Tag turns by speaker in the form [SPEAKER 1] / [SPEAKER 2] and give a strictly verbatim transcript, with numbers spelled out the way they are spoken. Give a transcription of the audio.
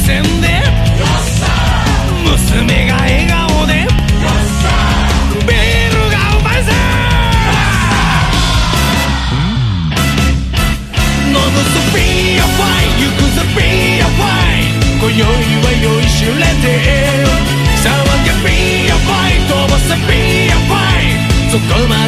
[SPEAKER 1] 線で娘が笑顔でビールがうまいぜ。飲むぞビアファイ、行くぞビアファイ、今宵は酔いしれて騒げビアファイ、飛ばせビアファイ、そこまで